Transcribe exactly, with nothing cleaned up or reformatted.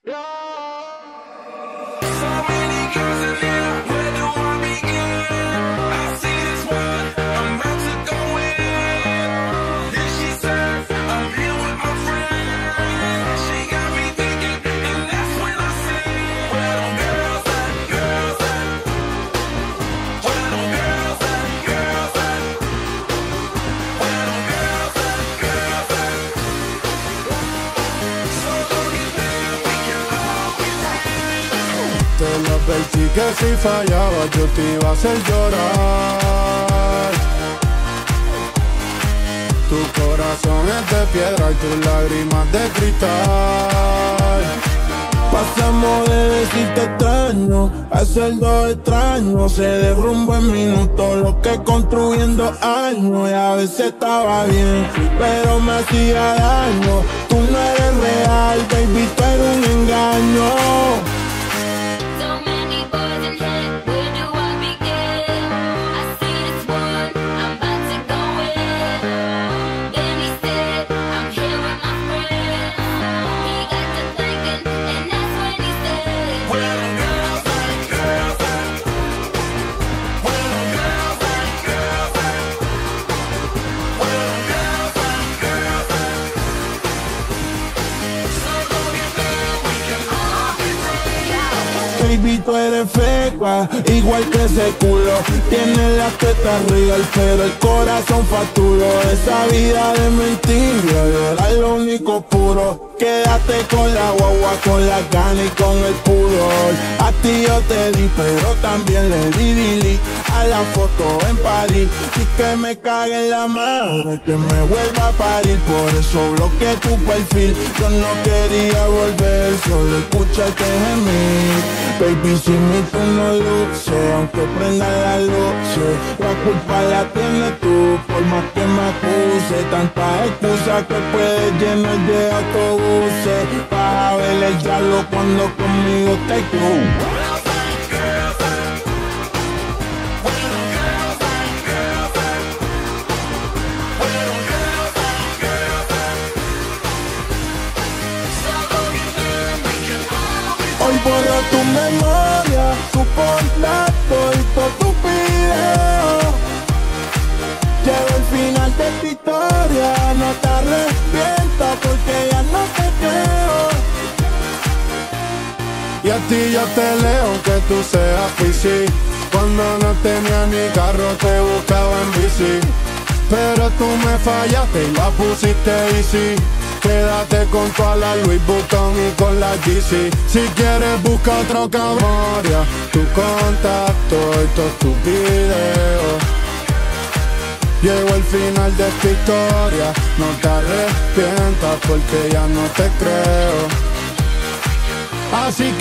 Te lo advertí que si fallaba yo te iba a hacer llorar. Tu corazón es de piedra y tus lágrimas de cristal. Pasamos de decirte extraño a hacerlo extraño. Se derrumba en minutos lo que construyendo años. Y a veces estaba bien, pero me hacía daño. Tú no eres real, baby, tú eres un engaño. Baby, tú eres feca, igual que ese culo. Tienes las tetas real, pero el corazón facturó. Esa vida de mentira, era lo único puro. Quédate con la guagua, con la gana y con el pudor. A ti yo te di, pero también le di dili a la foto en París. Y que me cague en la madre, que me vuelva a parir. Por eso bloqueé tu perfil. Yo no quería volver, solo escucharte gemir. Baby, si mi tú no luce, aunque prenda la luz, la culpa la tienes tú, por más que me acuse. Tantas excusas que puedes llenar de autobuses, para ver el diablo cuando conmigo te cruz. Hoy borro tu memoria, tu contacto y todos tus videos. Llegó el final de tu historia, no te arrepientas porque ya no te creo. Y a ti yo te leo que tú seas pisci. Cuando no tenía ni carro te buscaba en bici. Pero tú me fallaste y la pusiste easy. Quédate con toda la Louis Vuitton y con la Yeezy. Si quieres busca otro camoria, tu contacto y todos tus videos. Llegó el final de esta historia, no te arrepientas porque ya no te creo. Así